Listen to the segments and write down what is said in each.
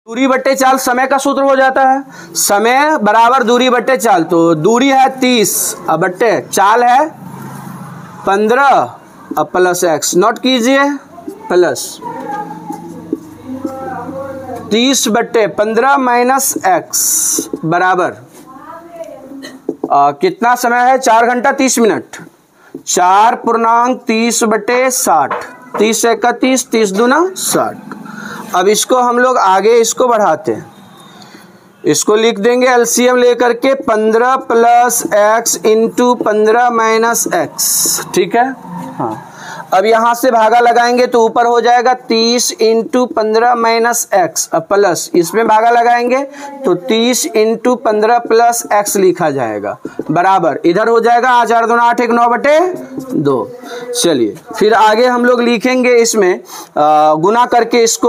दूरी बट्टे चाल समय का सूत्र हो जाता है, समय बराबर दूरी बट्टे चाल। तो दूरी है 30 अब बट्टे चाल है 15 अब प्लस एक्स, नोट कीजिए प्लस 30 बट्टे 15 माइनस एक्स बराबर कितना समय है, 4 घंटा 30 मिनट, 4 पूर्णांक 30 बट्टे 60, 30 एक 30, 30 दूना 60। अब इसको हम लोग आगे इसको बढ़ाते हैं, इसको लिख देंगे एलसीएम लेकर के 15 plus x into 15 minus x, ठीक है। हाँ, अब यहाँ से भागा लगाएंगे तो ऊपर हो जाएगा 30 इंटू 15 माइनस एक्स, अब प्लस इसमें भागा लगाएंगे तो 30 इंटू 15 प्लस एक्स लिखा जाएगा बराबर इधर हो जाएगा 8 4 2 8 1 9 बटे 2। चलिए फिर आगे हम लोग लिखेंगे इसमें गुना करके इसको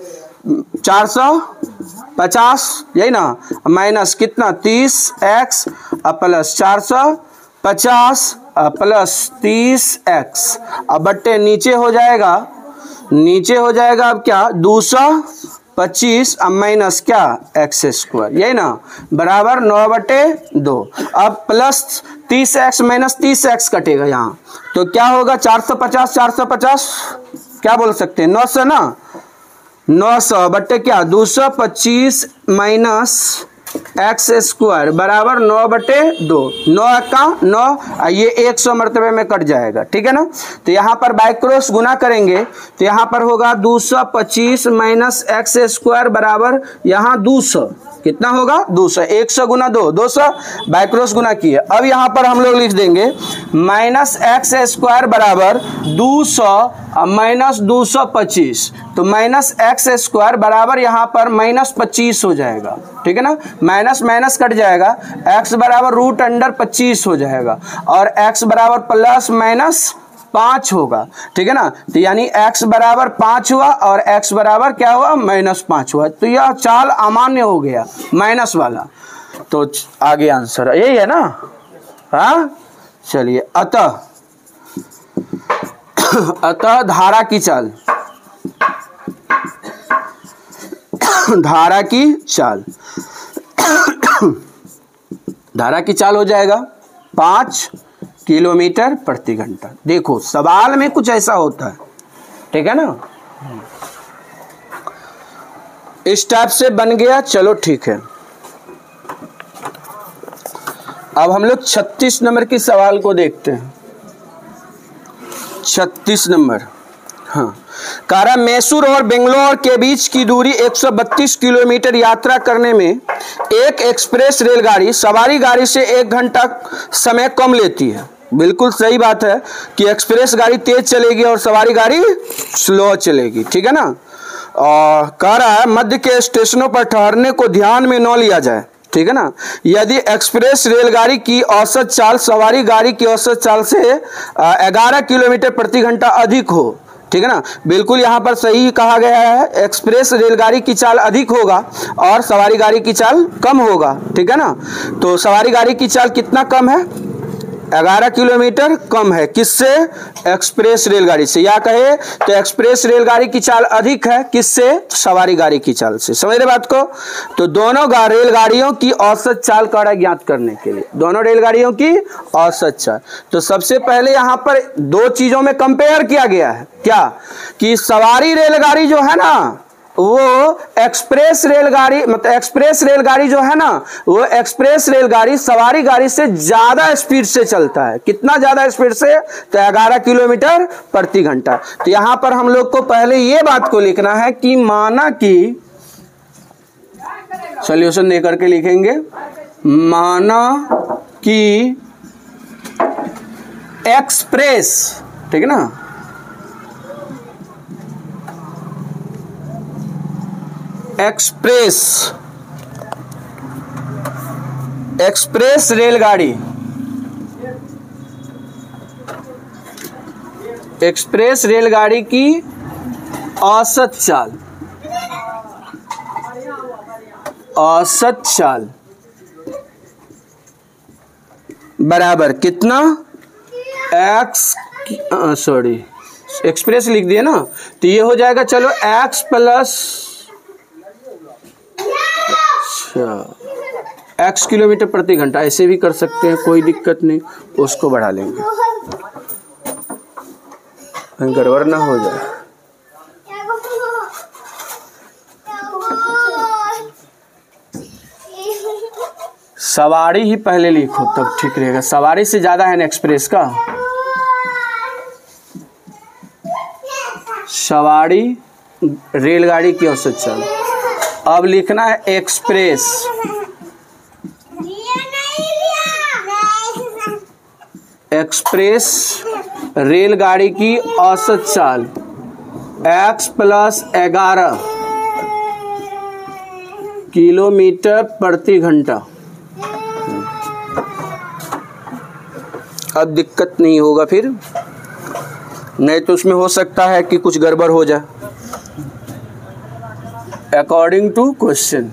450 यही ना, माइनस कितना 30 एक्स अब प्लस 450 प्लस 30 एक्स, अब बट्टे नीचे हो जाएगा अब क्या 225 अब माइनस क्या एक्स स्क्वायर, यही ना बराबर 9 बटे 2। अब प्लस 30 एक्स माइनस 30 एक्स कटेगा यहाँ, तो क्या होगा 450 क्या बोल सकते हैं 900 ना, 900 बट्टे क्या 225 माइनस एक्स स्क्वायर बराबर 9 बटे 2, 9 का 9, ये 100 मरतबे में कट जाएगा, ठीक है ना। तो यहाँ पर बाय क्रॉस गुना करेंगे तो यहाँ पर होगा 225 माइनस एक्स स्क्वायर बराबर यहाँ 200, कितना होगा 200, 100 गुना 2 200, बाय क्रॉस गुना किए। अब यहाँ पर हम लोग लिख देंगे माइनस एक्स स्क्वायर बराबर 200 माइनस 225, तो माइनस एक्स स्क्वायर बराबर यहाँ पर माइनस 25 हो जाएगा, ठीक है ना, माइनस माइनस कट जाएगा, x बराबर रूट अंडर 25 हो जाएगा और x बराबर प्लस माइनस 5 होगा, ठीक है ना। तो यानी x बराबर 5 हुआ और x बराबर क्या हुआ -5 हुआ, तो यह चाल अमान्य हो गया माइनस वाला। तो आगे आंसर यही है ना। हाँ चलिए, अतः धारा की चाल, धारा की चाल हो जाएगा 5 किलोमीटर प्रति घंटा। देखो सवाल में कुछ ऐसा होता है, ठीक है ना, इस टाइप से बन गया, चलो ठीक है। अब हम लोग 36 नंबर की सवाल को देखते हैं। 36 नंबर, हाँ, कारा मैसूर और बेंगलोर के बीच की दूरी 132 किलोमीटर यात्रा करने में एक एक्सप्रेस रेलगाड़ी सवारी गाड़ी से 1 घंटा समय कम लेती है। बिल्कुल सही बात है कि एक्सप्रेस गाड़ी तेज चलेगी और सवारी गाड़ी स्लो चलेगी, ठीक है ना। और कह रहा है मध्य के स्टेशनों पर ठहरने को ध्यान में न लिया जाए, ठीक है ना। यदि एक्सप्रेस रेलगाड़ी की औसत चाल सवारी गाड़ी की औसत चाल से 11 किलोमीटर प्रति घंटा अधिक हो, ठीक है ना, बिल्कुल यहाँ पर सही कहा गया है, एक्सप्रेस रेलगाड़ी की चाल अधिक होगा और सवारी गाड़ी की चाल कम होगा, ठीक है ना। तो सवारी गाड़ी की चाल कितना कम है, 11 किलोमीटर कम है, किससे, एक्सप्रेस रेलगाड़ी से, या कहे तो एक्सप्रेस रेलगाड़ी की चाल अधिक है किससे, सवारी गाड़ी की चाल से। समझ रहे बात को। तो दोनों रेलगाड़ियों की औसत चाल का ज्ञात करने के लिए, दोनों रेलगाड़ियों की औसत चाल, तो सबसे पहले यहाँ पर 2 चीजों में कंपेयर किया गया है, क्या कि सवारी रेलगाड़ी जो है ना वो एक्सप्रेस रेलगाड़ी, मतलब एक्सप्रेस रेलगाड़ी जो है ना वो एक्सप्रेस रेलगाड़ी सवारी गाड़ी से ज्यादा स्पीड से चलता है। कितना ज्यादा स्पीड से, तो 11 किलोमीटर प्रति घंटा। तो यहां पर हम लोग को पहले ये बात को लिखना है कि माना कि, सॉल्यूशन दे करके लिखेंगे, माना कि एक्सप्रेस, ठीक है ना, एक्सप्रेस रेलगाड़ी, एक्सप्रेस रेलगाड़ी की औसत चाल बराबर कितना, एक्सप्रेस लिख दिए ना, तो ये हो जाएगा, चलो x प्लस x किलोमीटर प्रति घंटा, ऐसे भी कर सकते हैं, कोई दिक्कत नहीं, उसको बढ़ा लेंगे, गड़बड़ ना हो जाए। सवारी ही पहले लिखो तब ठीक रहेगा, सवारी से ज़्यादा है ना एक्सप्रेस का। सवारी रेलगाड़ी की औसत चाल। अब लिखना है एक्सप्रेस। एक्सप्रेस रेलगाड़ी की औसत चाल x + 11 किलोमीटर प्रति घंटा। अब दिक्कत नहीं होगा फिर, नहीं तो उसमें हो सकता है कि कुछ गड़बड़ हो जाए अकॉर्डिंग टू क्वेश्चन।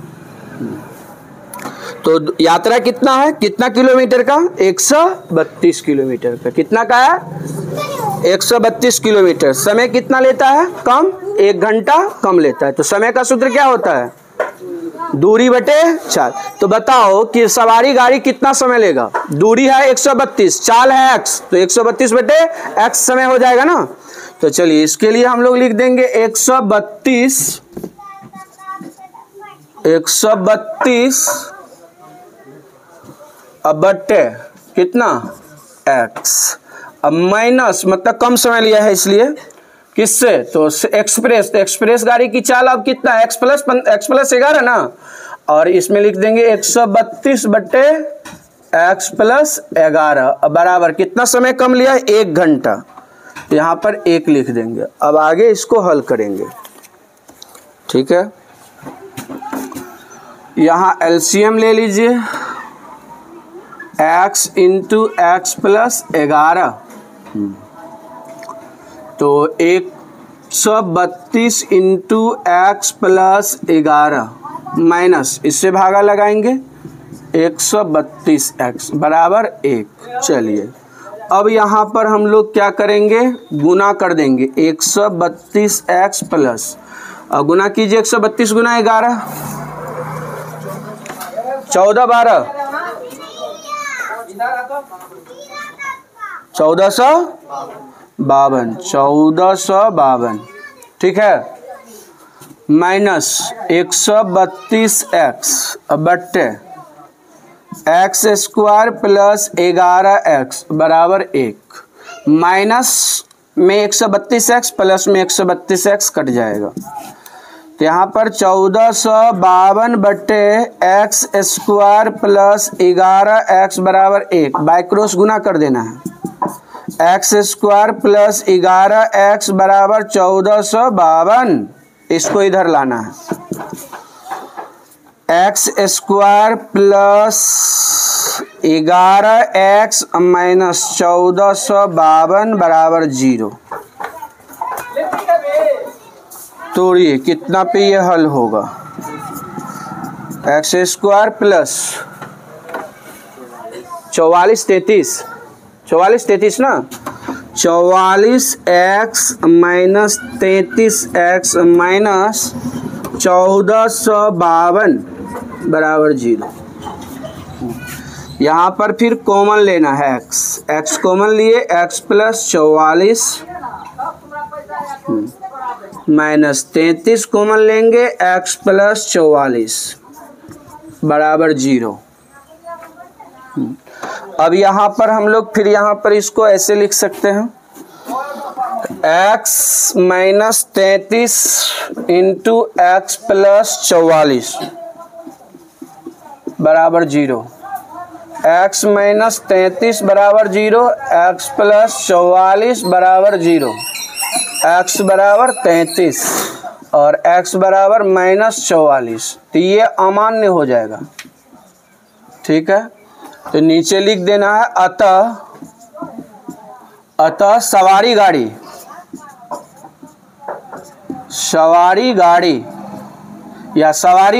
तो यात्रा कितना है, कितना किलोमीटर का, 132 किलोमीटर का। कितना का है, 132 किलोमीटर। समय कितना लेता है, कम, 1 घंटा कम लेता है। तो समय का सूत्र क्या होता है, दूरी बटे चाल। तो बताओ कि सवारी गाड़ी कितना समय लेगा, दूरी है 132, चाल है x, तो 132 बटे x समय हो जाएगा ना। तो चलिए इसके लिए हम लोग लिख देंगे 132 अब बटे कितना x, अब माइनस मतलब कम समय लिया है इसलिए किससे, तो एक्सप्रेस, तो एक्सप्रेस गाड़ी की चाल अब कितना है, x + 11 ना, और इसमें लिख देंगे 132 बटे x + 11 बराबर कितना समय कम लिया है, 1 घंटा। यहाँ पर 1 लिख देंगे। अब आगे इसको हल करेंगे, ठीक है। यहाँ एलसीएम ले लीजिए, x × x + 11, तो 132 × x + 11 माइनस, इससे भागा लगाएंगे 132x बराबर 1। चलिए अब यहाँ पर हम लोग क्या करेंगे, गुना कर देंगे 132x प्लस, गुना कीजिए 132 × 11, 14 12 1452, ठीक है, माइनस 132x बट्टे x² + 11x बराबर 1, माइनस में 132x प्लस में 132x कट जाएगा। तो यहाँ पर 1452 बट्टे x² + 11x बराबर 1, बाय क्रॉस गुना कर देना है, x² + 11x बराबर 1452, इसको इधर लाना है, x² + 11x माइनस 1452 बराबर 0। तोड़िए कितना पे ये हल होगा, x² प्लस 44 33 ना, 44x माइनस 33x माइनस 1452 बराबर 0। यहाँ पर फिर कॉमन लेना है x कॉमन लिए, x + 44 माइनस 33 कॉमन लेंगे, x + 44 बराबर 0। अब यहाँ पर हम लोग फिर यहाँ पर इसको ऐसे लिख सकते हैं, x - 33 × x + 44 बराबर 0, x - 33 बराबर 0, x + 44 बराबर 0, x बराबर 33 और x बराबर -44, तो ये अमान्य हो जाएगा, ठीक है। तो नीचे लिख देना है अतः सवारी गाड़ी या सवारी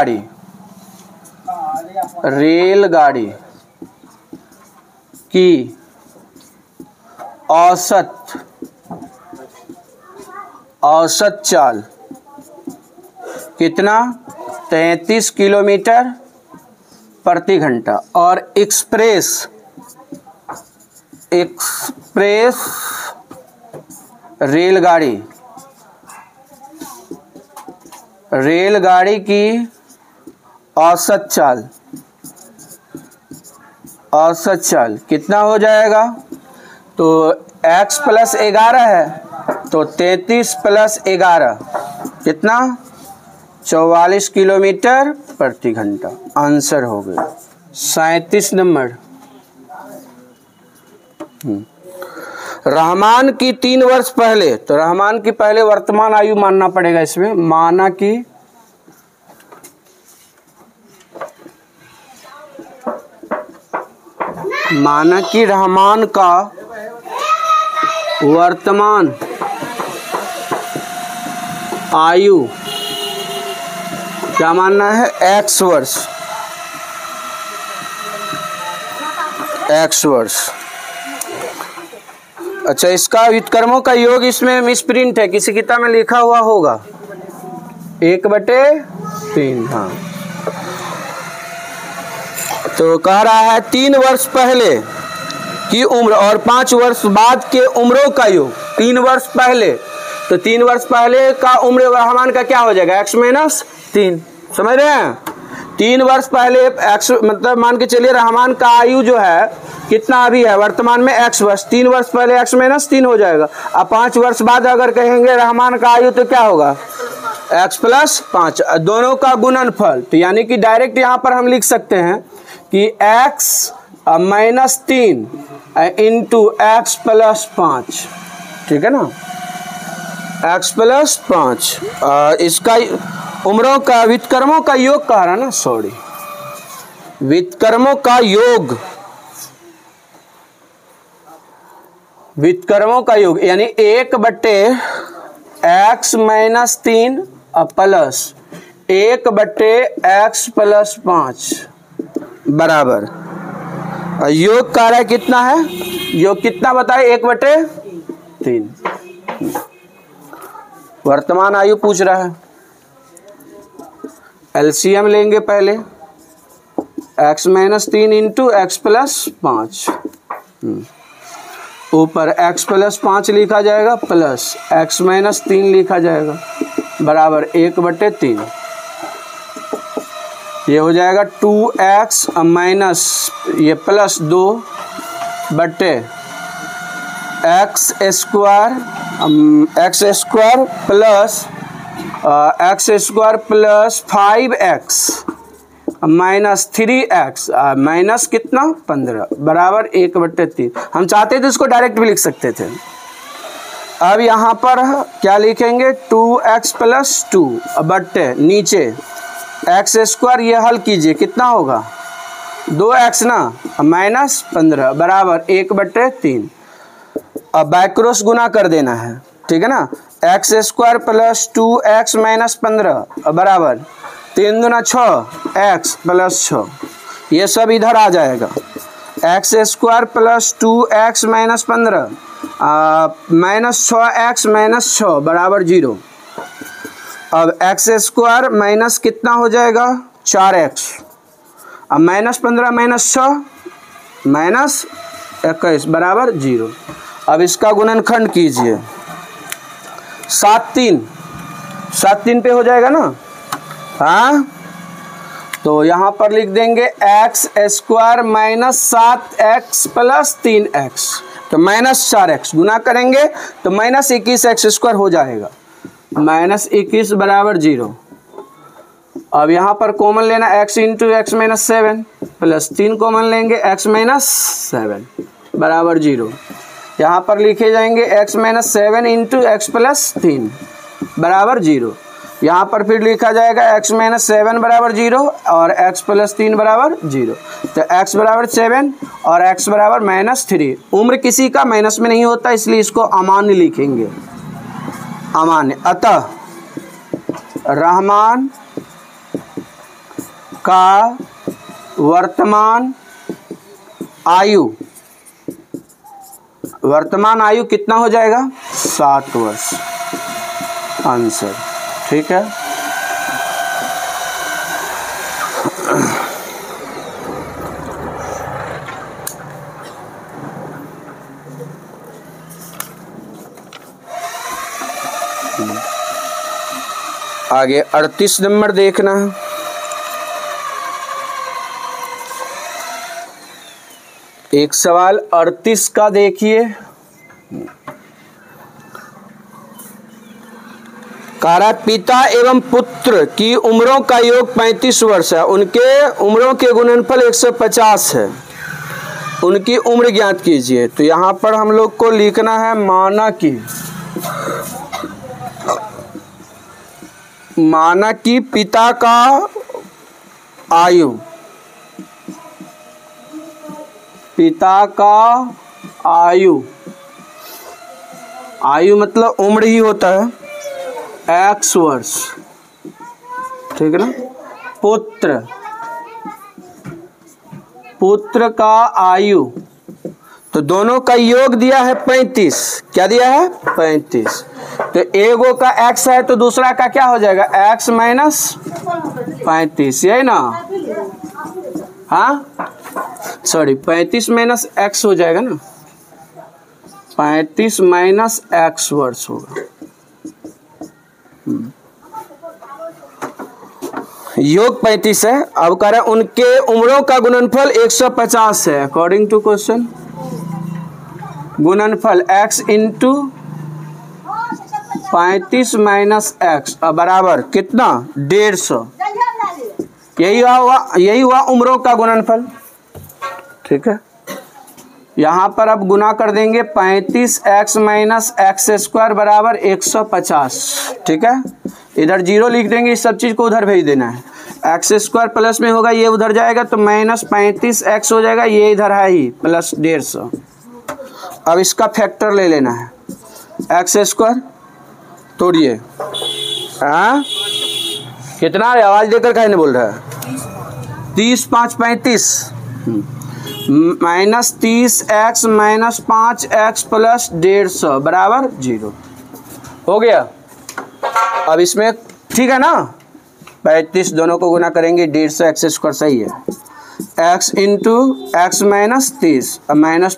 रेलगाड़ी की औसत चाल कितना, 33 किलोमीटर प्रति घंटा। और एक्सप्रेस रेलगाड़ी की औसत चाल कितना हो जाएगा? तो x + 11 है, तो 33 + 11 कितना? 44 किलोमीटर प्रति घंटा। आंसर हो गया 37 नंबर। रहमान की 3 वर्ष पहले, तो रहमान की पहले वर्तमान आयु मानना पड़ेगा इसमें। माना कि रहमान का वर्तमान आयु क्या मानना है? x वर्ष। अच्छा, इसका व्युत्क्रमों का योग इसमें मिसप्रिंट है, किसी किताब में लिखा हुआ होगा 1/3। हाँ, तो कह रहा है 3 वर्ष पहले की उम्र और 5 वर्ष बाद के उम्रों का योग। 3 वर्ष पहले, तो 3 वर्ष पहले का उम्र रहमान का क्या हो जाएगा? x - 3। समझ रहे हैं? 3 वर्ष पहले x मतलब मान के चलिए रहमान का आयु जो है कितना अभी है वर्तमान में? x वर्ष। 3 वर्ष पहले x - 3 हो जाएगा। अब 5 वर्ष बाद अगर कहेंगे रहमान का आयु तो क्या होगा? x + 5, दोनों का गुणनफल। तो यानी कि डायरेक्ट यहाँ पर हम लिख सकते हैं कि x - 3 इंटू x + 5, ठीक है ना? x + 5 इसका उम्रों का व्युत्क्रमों का योग कह रहा ना, सॉरी, व्युत्क्रमों का योग यानी 1/x - 3 प्लस 1/x + 5 बराबर योग कह रहा है कितना है? योग कितना बताए? 1/3। वर्तमान आयु पूछ रहा है। एलसीएम लेंगे पहले, x - 3 इंटू x + 5। ऊपर x + 5 लिखा जाएगा प्लस x - 3 लिखा जाएगा बराबर 1/3। ये हो जाएगा 2x माइनस ये प्लस 2 बटे x² plus 5x minus 3x minus कितना 15 बराबर 1/3। हम चाहते थे इसको डायरेक्ट भी लिख सकते थे। अब यहाँ पर क्या लिखेंगे? 2x + 2 बटे नीचे x² ये हल कीजिए, कितना होगा? 2x ना माइनस 15 बराबर 1/3। अब बैक्रॉस गुना कर देना है, ठीक है ना? x² प्लस 2x माइनस 15 बराबर 3 दूना 6 x प्लस 6, ये सब इधर आ जाएगा। x² plus 2x minus 15 minus 6x minus 6 बराबर 0। अब x² माइनस कितना हो जाएगा? 4x। अब माइनस 15 माइनस 6 माइनस 21 बराबर 0। अब इसका गुणनखंड कीजिए, 7 3 पे हो जाएगा ना? हाँ, तो यहाँ पर लिख देंगे x² minus 7x plus 3x, तो माइनस 4x गुना करेंगे तो माइनस 21x² हो जाएगा, माइनस 21 बराबर 0। अब यहाँ पर कॉमन लेना x into x minus 7 plus 3 common लेंगे x माइनस 7 बराबर 0। यहाँ पर लिखे जाएंगे x minus 7 into x plus 3 बराबर 0। यहाँ पर फिर लिखा जाएगा x माइनस 7 बराबर 0 और x प्लस 3 बराबर 0। तो x बराबर 7 और x बराबर माइनस 3। उम्र किसी का माइनस में नहीं होता, इसलिए इसको अमान्य लिखेंगे, अमान्य। अतः रहमान का वर्तमान आयु कितना हो जाएगा? 7 वर्ष। आंसर ठीक है। आगे 38 नंबर देखना है। एक सवाल 38 का देखिए। कारा पिता एवं पुत्र की उम्रों का योग 35 वर्ष है। उनके उम्रों के गुणनफल 150 है। उनकी उम्र ज्ञात कीजिए। तो यहाँ पर हम लोग को लिखना है माना कि पिता का आयु, आयु मतलब उम्र ही होता है, x वर्ष, ठीक है ना। पुत्र का आयु, तो दोनों का योग दिया है 35। क्या दिया है? 35। तो एगो का x है तो दूसरा का क्या हो जाएगा? x माइनस 35, यही ना। हाँ सॉरी, 35 माइनस x हो जाएगा ना, 35 माइनस x वर्ष होगा। योग 35 है। अब कह रहे हैं उनके उम्रों का गुणनफल 150 है। अकॉर्डिंग टू क्वेश्चन, गुणनफल x इंटू 35 माइनस x बराबर कितना? 150। यही हुआ उम्रों का गुणनफल, ठीक है। यहाँ पर अब गुना कर देंगे 35x माइनस एक्स स्क्वायर बराबर 150, ठीक है। इधर जीरो लिख देंगे, इस सब चीज़ को उधर भेज देना है। एक्स स्क्वायर प्लस में होगा, ये उधर जाएगा तो माइनस 35x हो जाएगा, ये इधर है ही प्लस 150। अब इसका फैक्टर ले लेना है, एक्स स्क्वायर तोड़िए। हाँ कितना है? आवाज़ देकर काहे नहीं बोल रहा है? 30 5 35 minus 30x minus 5x plus 150 बराबर 0 हो गया। अब इसमें ठीक है ना, 35 दोनों को गुना करेंगे 150 एक्स स्क्वायर, सही है। x इंटू एक्स माइनस 30 अब माइनस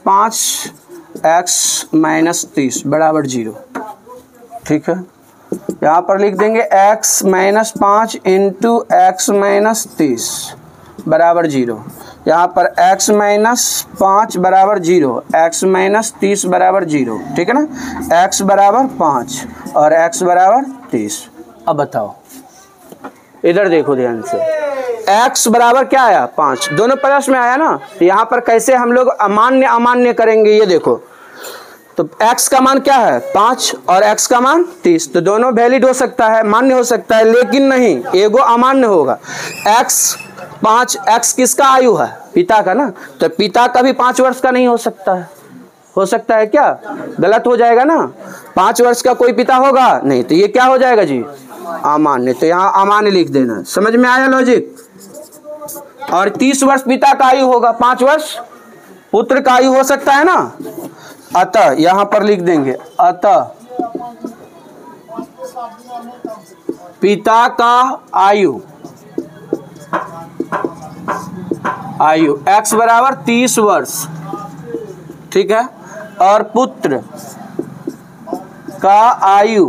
5x माइनस 30 बराबर 0, ठीक है। यहाँ पर लिख देंगे x minus 5 into x minus 30 बराबर 0। यहाँ पर x माइनस 5 बराबर 0, x माइनस 30 बराबर 0, ठीक है ना। x बराबर 5 और x बराबर 30। अब बताओ, इधर देखो ध्यान से, x बराबर क्या आया? 5, दोनों प्लस में आया ना। तो यहाँ पर कैसे हम लोग अमान्य अमान्य करेंगे, ये देखो। तो x का मान क्या है? 5 और x का मान 30। तो दोनों वैलिड हो सकता है, मान्य हो सकता है, लेकिन नहीं, एगो अमान्य होगा। x किसका आयु है? पिता का ना। तो पिता का भी 5 वर्ष का नहीं हो सकता है। हो सकता है क्या? गलत हो जाएगा ना। 5 वर्ष का कोई पिता होगा नहीं, तो ये क्या हो जाएगा जी? अमान्य। तो यहाँ अमान्य लिख देना। समझ में आया लॉजिक? और 30 वर्ष पिता का आयु होगा, 5 वर्ष पुत्र का आयु हो सकता है ना। अतः यहाँ पर लिख देंगे, अतः पिता का आयु x बराबर 30 वर्ष, ठीक है। और पुत्र का आयु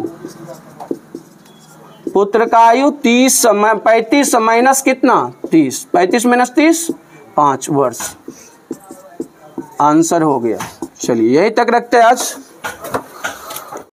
35 माइनस कितना? 30। 35 माइनस 30 5 वर्ष। आंसर हो गया। चलिए यही तक रखते हैं आज।